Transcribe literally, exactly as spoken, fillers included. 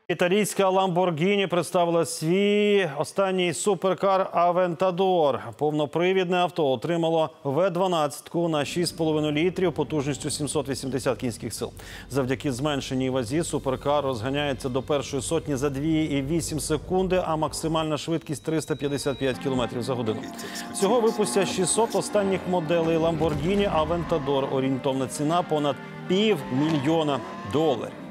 Італійська Lamborghini представила свій останній суперкар Aventador. Повнопривідне авто отримало ве дванадцять на шість з половиною літрів потужністю сімсот вісімдесят кінських сил. Завдяки зменшеній вазі суперкар розганяється до першої сотні за дві цілих вісім секунди, а максимальна швидкість триста п'ятдесят п'ять кілометрів за годину. Всього випустять шістсот останніх моделей Lamborghini Aventador. Орієнтовна ціна понад півмільйона доларів.